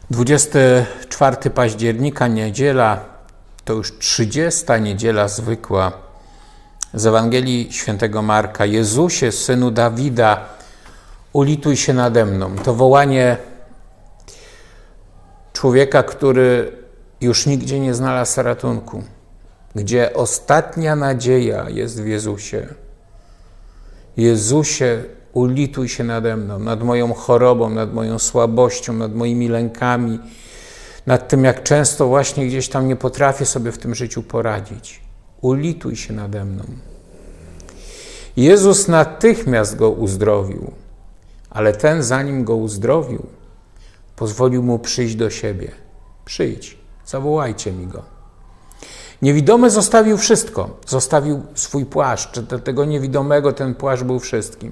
24 października, niedziela, to już 30. niedziela zwykła z Ewangelii Świętego Marka. Jezusie, Synu Dawida, ulituj się nade mną. To wołanie człowieka, który już nigdzie nie znalazł ratunku, gdzie ostatnia nadzieja jest w Jezusie. Jezusie, ulituj się nade mną, nad moją chorobą, nad moją słabością, nad moimi lękami, nad tym, jak często właśnie gdzieś tam nie potrafię sobie w tym życiu poradzić. Ulituj się nade mną. Jezus natychmiast go uzdrowił, ale ten, zanim go uzdrowił, pozwolił mu przyjść do siebie. Przyjdź, zawołajcie mi go. Niewidomy zostawił wszystko. Zostawił swój płaszcz. Dla tego niewidomego ten płaszcz był wszystkim.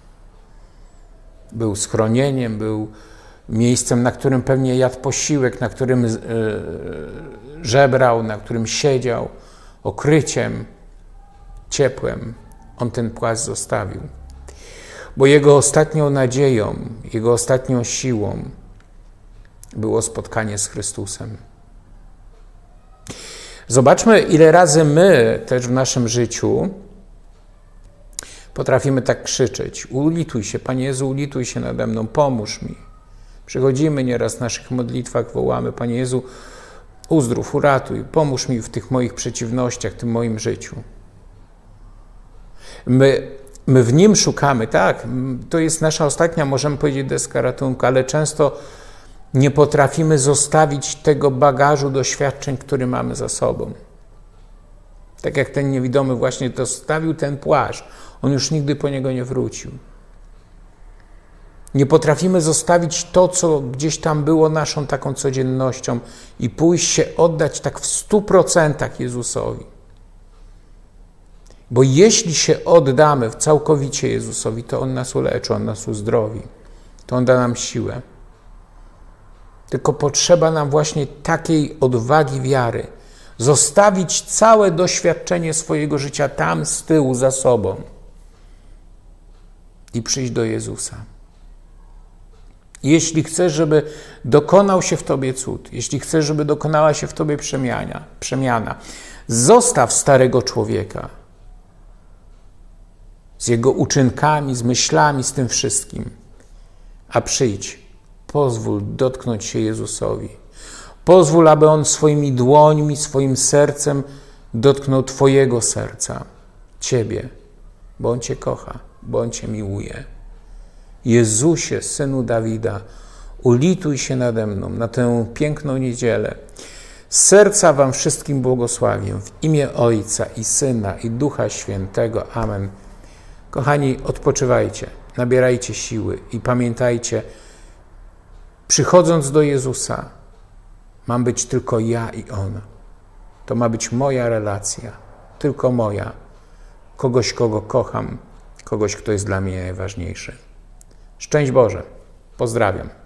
Był schronieniem, był miejscem, na którym pewnie jadł posiłek, na którym żebrał, na którym siedział, okryciem, ciepłem. On ten płaszcz zostawił. Bo jego ostatnią nadzieją, jego ostatnią siłą było spotkanie z Chrystusem. Zobaczmy, ile razy my też w naszym życiu potrafimy tak krzyczeć. Ulituj się, Panie Jezu, ulituj się nade mną, pomóż mi. Przychodzimy nieraz w naszych modlitwach, wołamy, Panie Jezu, uzdrów, uratuj, pomóż mi w tych moich przeciwnościach, w tym moim życiu. My w Nim szukamy, tak, to jest nasza ostatnia, możemy powiedzieć, deska ratunku, ale często nie potrafimy zostawić tego bagażu doświadczeń, który mamy za sobą. Tak jak ten niewidomy właśnie zostawił ten płaszcz, on już nigdy po niego nie wrócił. Nie potrafimy zostawić to, co gdzieś tam było naszą taką codziennością i pójść się oddać tak w 100% Jezusowi. Bo jeśli się oddamy całkowicie Jezusowi, to On nas uleczy, On nas uzdrowi, to On da nam siłę. Tylko potrzeba nam właśnie takiej odwagi wiary. Zostawić całe doświadczenie swojego życia tam z tyłu za sobą i przyjść do Jezusa. Jeśli chcesz, żeby dokonał się w Tobie cud, jeśli chcesz, żeby dokonała się w Tobie przemiana, zostaw starego człowieka z jego uczynkami, z myślami, z tym wszystkim, a przyjdź. Pozwól dotknąć się Jezusowi. Pozwól, aby On swoimi dłońmi, swoim sercem dotknął Twojego serca, Ciebie, bo On Cię kocha, bo On Cię miłuje. Jezusie, Synu Dawida, ulituj się nade mną na tę piękną niedzielę. Z serca Wam wszystkim błogosławię w imię Ojca i Syna i Ducha Świętego. Amen. Kochani, odpoczywajcie, nabierajcie siły i pamiętajcie, przychodząc do Jezusa, mam być tylko ja i On. To ma być moja relacja, tylko moja. Kogoś, kogo kocham, kogoś, kto jest dla mnie najważniejszy. Szczęść Boże. Pozdrawiam.